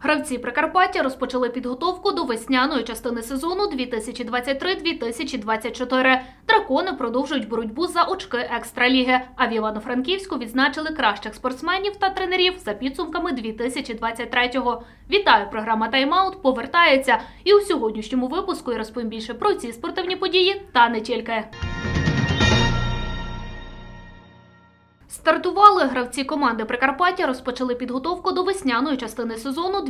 Гравці Прикарпаття розпочали підготовку до весняної частини сезону 2023-2024. Дракони продовжують боротьбу за очки Екстраліги, а в Івано-Франківську відзначили кращих спортсменів та тренерів за підсумками 2023-го. Вітаю! Програма «Тайм-аут» повертається. І у сьогоднішньому випуску я розповім більше про ці спортивні події та не тільки. Стартували. Гравці команди Прикарпаття розпочали підготовку до весняної частини сезону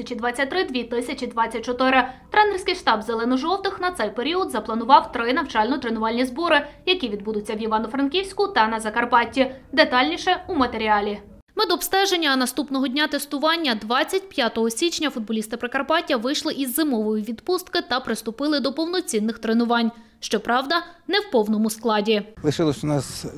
2023-2024. Тренерський штаб «Зелено-жовтих» на цей період запланував 3 навчально-тренувальні збори, які відбудуться в Івано-Франківську та на Закарпатті. Детальніше у матеріалі. Медобстеження, а наступного дня тестування 25 січня футболісти Прикарпаття вийшли із зимової відпустки та приступили до повноцінних тренувань. Щоправда, не в повному складі. Лишилось у нас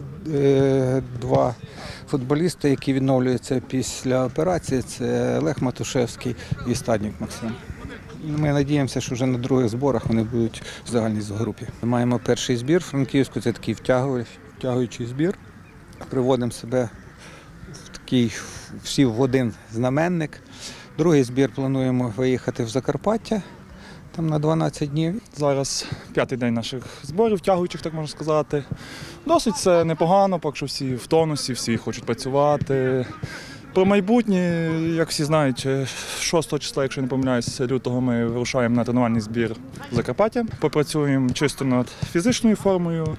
2 футболісти, які відновлюються після операції. Це Олег Матушевський і Стаднік Максим. Ми сподіваємося, що вже на других зборах вони будуть в загальній групі. Маємо перший збір в Франківську, це такий втягуючий збір. Приводимо себе в такий всі в один знаменник. Другий збір плануємо виїхати в Закарпаття. Там на 12 днів. Зараз 5-й день наших зборів, тягуючих, так можна сказати. Досить це непогано, поки що всі в тонусі, всі хочуть працювати. Про майбутнє, як всі знають, 6 числа, якщо не помиляюсь, лютого ми вирушаємо на тренувальний збір в Закарпаття. Попрацюємо чисто над фізичною формою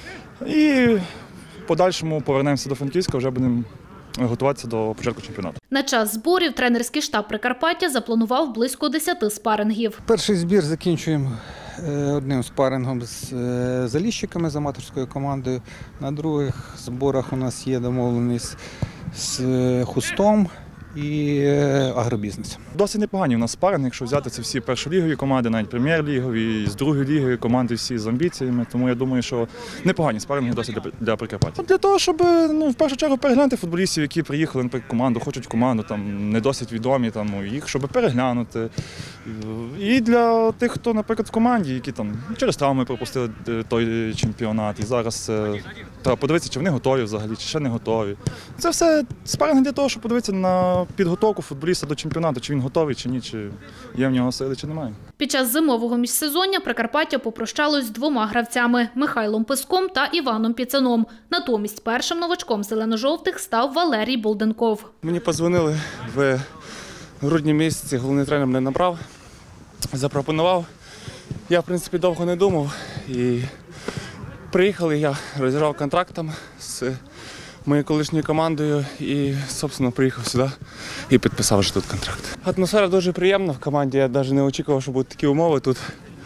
і в подальшому повернемося до Франківська, вже будемо готуватися до початку чемпіонату. На час зборів тренерський штаб Прикарпаття запланував близько 10 спарингів. Перший збір закінчуємо одним спарингом з заліщиками, з аматорською командою. На других зборах у нас є домовленість з Хустом і агробізнесом. Досить непогані у нас спаринги, якщо взяти, це всі першолігові команди, навіть прем'єр-лігові, з другої ліги команди всі з амбіціями. Тому я думаю, що непогані спаринги досить для Прикарпаття. Для того, щоб в першу чергу переглянути футболістів, які приїхали, наприклад, команду, хочуть команду, там не досить відомі, їх, щоб переглянути. І для тих, хто, наприклад, в команді, які там через травми пропустили той чемпіонат. І зараз треба подивитися, чи вони готові взагалі, чи ще не готові. Це все спаринги для того, щоб подивитися на підготовку футболіста до чемпіонату, чи він готовий, чи ні, чи є в нього сили, чи немає. Під час зимового міжсезоння Прикарпаття попрощалось з 2 гравцями – Михайлом Писком та Іваном Піцаном. Натомість першим новачком «Зелено-жовтих» став Валерій Болденков. Мені подзвонили в грудні місяці, головний тренер мене набрав, запропонував. Я, в принципі, довго не думав і приїхали, я розірвав контракт там з моєю колишньою командою і, собственно, приїхав сюди і підписав вже тут контракт. Атмосфера дуже приємна в команді, я навіть не очікував, що будуть такі умови тут,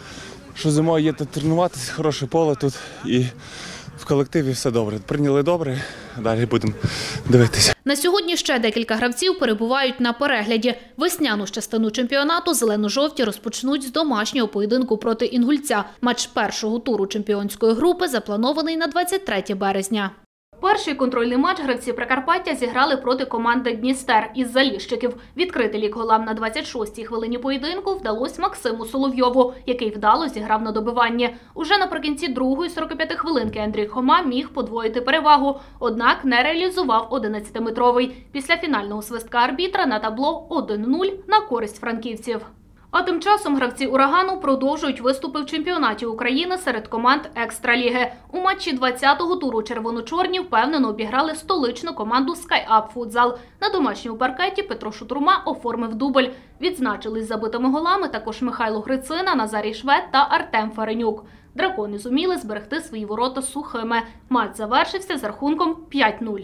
що зимою є тут тренуватися, хороше поле тут і в колективі все добре. Прийняли добре, далі будемо дивитися. На сьогодні ще декілька гравців перебувають на перегляді. Весняну ж частину чемпіонату «Зелено-жовті» розпочнуть з домашнього поєдинку проти «Інгульця». Матч першого туру чемпіонської групи запланований на 23 березня. Перший контрольний матч гравці Прикарпаття зіграли проти команди «Дністер» із Заліщиків. Відкрити лік голам на 26-й хвилині поєдинку вдалося Максиму Соловйову, який вдало зіграв на добиванні. Уже наприкінці другої 45 хвилинки Андрій Хома міг подвоїти перевагу, однак не реалізував 11-метровий. Після фінального свистка арбітра на табло 1-0 на користь франківців. А тим часом гравці «Урагану» продовжують виступи в чемпіонаті України серед команд Екстраліги. У матчі 20-го туру червоно-чорні впевнено обіграли столичну команду «Скайап Футзал». На домашньому паркеті Петро Шутурма оформив дубль. Відзначились забитими голами також Михайло Грицина, Назарій Швед та Артем Фаренюк. Дракони зуміли зберегти свої ворота сухими. Матч завершився з рахунком 5-0.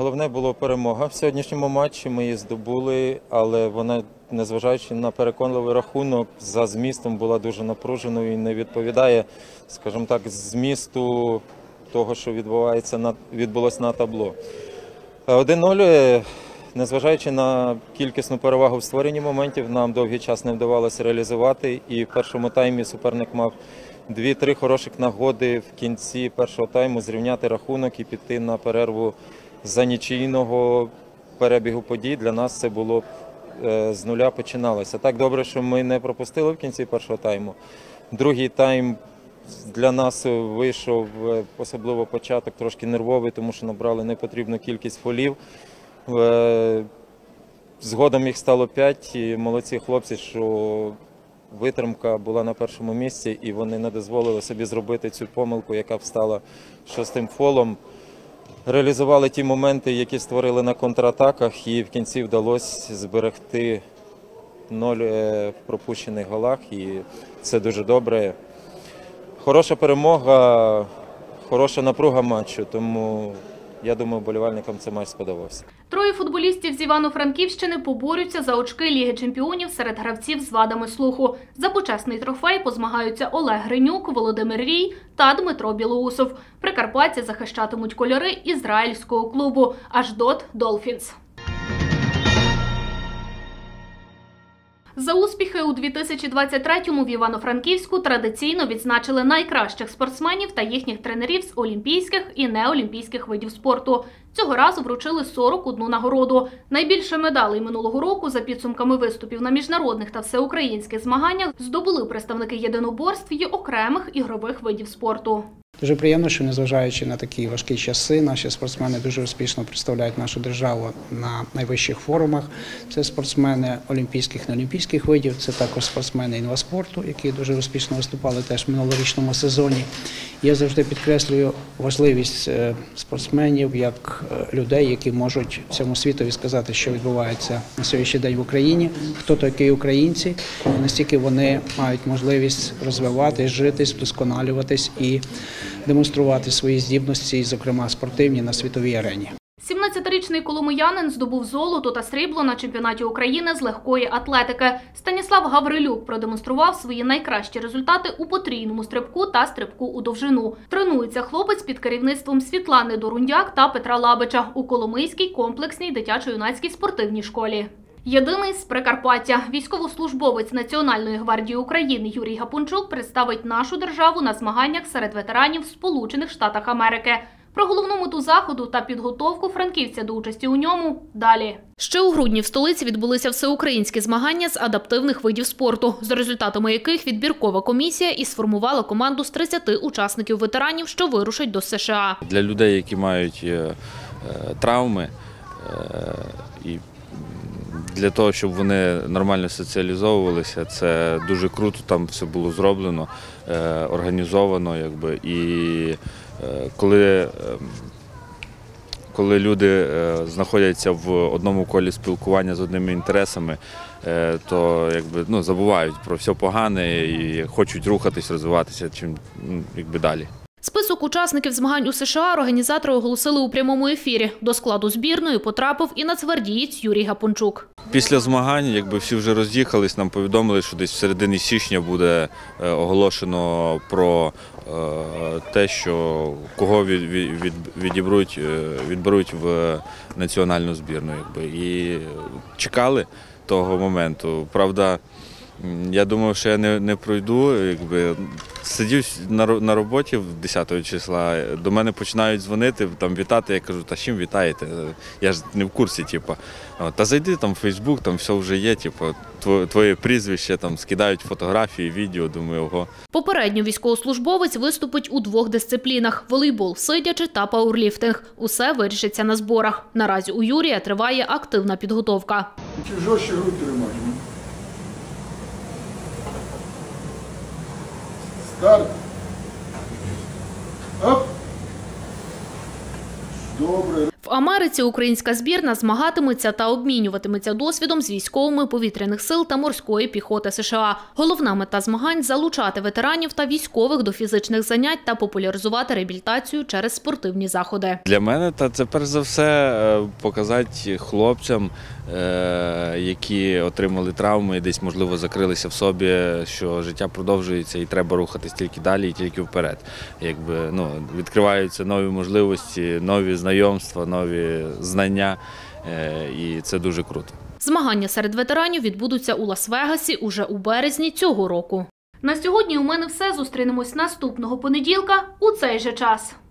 головне було перемога в сьогоднішньому матчі. Ми її здобули, але вона, незважаючи на переконливий рахунок, за змістом була дуже напруженою і не відповідає, скажімо так, змісту того, що відбулося на табло. 1-0, незважаючи на кількісну перевагу в створенні моментів, нам довгий час не вдавалося реалізувати. І в першому таймі суперник мав 2-3 хороших нагоди в кінці першого тайму зрівняти рахунок і піти на перерву за нічийного перебігу подій. Для нас це було з нуля починалося. Так добре, що ми не пропустили в кінці першого тайму. Другий тайм для нас вийшов, особливо початок, трошки нервовий, тому що набрали непотрібну кількість фолів. Згодом їх стало 5, і молодці хлопці, що витримка була на першому місці, і вони не дозволили собі зробити цю помилку, яка встала 6-м фолом. Реалізували ті моменти, які створили на контратаках, і в кінці вдалося зберегти 0 в пропущених голах, і це дуже добре. Хороша перемога, хороша напруга матчу, тому я думаю, вболівальникам цей матч сподобався. Троє футболістів з Івано-Франківщини поборються за очки Ліги чемпіонів серед гравців з вадами слуху. За почесний трофей позмагаються Олег Гринюк, Володимир Рій та Дмитро Білоусов. Прикарпатці захищатимуть кольори ізраїльського клубу «Ашдод Долфінс». За успіхи у 2023-му в Івано-Франківську традиційно відзначили найкращих спортсменів та їхніх тренерів з олімпійських і неолімпійських видів спорту. Цього разу вручили 41 нагороду. Найбільше медалей минулого року за підсумками виступів на міжнародних та всеукраїнських змаганнях здобули представники єдиноборств і окремих ігрових видів спорту. Дуже приємно, що незважаючи на такі важкі часи, наші спортсмени дуже успішно представляють нашу державу на найвищих форумах. Це спортсмени олімпійських, неолімпійських видів, це також спортсмени інваспорту, які дуже успішно виступали теж в минулорічному сезоні. Я завжди підкреслюю важливість спортсменів як людей, які можуть всьому світові сказати, що відбувається на сьогоднішній день в Україні, хто такі українці, і настільки вони мають можливість розвиватись, житись, вдосконалюватись і демонструвати свої здібності, зокрема спортивні, на світовій арені. 17-річний коломиянин здобув золото та срібло на чемпіонаті України з легкої атлетики. Станіслав Гаврилюк продемонстрував свої найкращі результати у потрійному стрибку та стрибку у довжину. Тренується хлопець під керівництвом Світлани Дорундяк та Петра Лабича у Коломийській комплексній дитячо-юнацькій спортивній школі. Єдиний з Прикарпаття. Військовослужбовець Національної гвардії України Юрій Гапончук представить нашу державу на змаганнях серед ветеранів Сполучених Штатів Америки. Про головну мету заходу та підготовку франківця до участі у ньому – далі. Ще у грудні в столиці відбулися всеукраїнські змагання з адаптивних видів спорту, за результатами яких відбіркова комісія і сформувала команду з 30 учасників-ветеранів, що вирушать до США. Для людей, які мають травми, і для того, щоб вони нормально соціалізовувалися, це дуже круто, там все було зроблено, організовано. І коли люди знаходяться в одному колі спілкування з одними інтересами, то забувають про все погане і хочуть рухатись, розвиватися далі. Список учасників змагань у США організатори оголосили у прямому ефірі. До складу збірної потрапив і нацгвардієць Юрій Гапончук. Після змагань, всі вже роз'їхались, нам повідомили, що десь в середині січня буде оголошено про те, що кого відберуть в національну збірну. І чекали того моменту. Правда, я думав, що я не пройду. Сидів на роботі 10 числа, до мене починають дзвонити, вітати. Я кажу, та з чим вітаєте? Я ж не в курсі. Та зайди в Фейсбук, там все вже є, твоє прізвище, скидають фотографії, відео, думаю, ого. Попередньо військовослужбовець виступить у 2 дисциплінах – волейбол сидячи та пауерліфтинг. Усе вирішиться на зборах. Наразі у Юрія триває активна підготовка. Чи жорстче грудь тримати? Старт. Оп. Добре. В В Америці українська збірна змагатиметься та обмінюватиметься досвідом з військовими повітряних сил та морської піхоти США. Головна мета змагань – залучати ветеранів та військових до фізичних занять та популяризувати реабілітацію через спортивні заходи. Для мене це перш за все показати хлопцям, які отримали травми і десь, можливо, закрилися в собі, що життя продовжується і треба рухатись тільки далі і тільки вперед. Відкриваються нові можливості, нові знайомства, нові знання, і це дуже круто. Змагання серед ветеранів відбудуться у Лас-Вегасі уже у березні цього року. На сьогодні у мене все. Зустрінемось наступного понеділка у цей же час.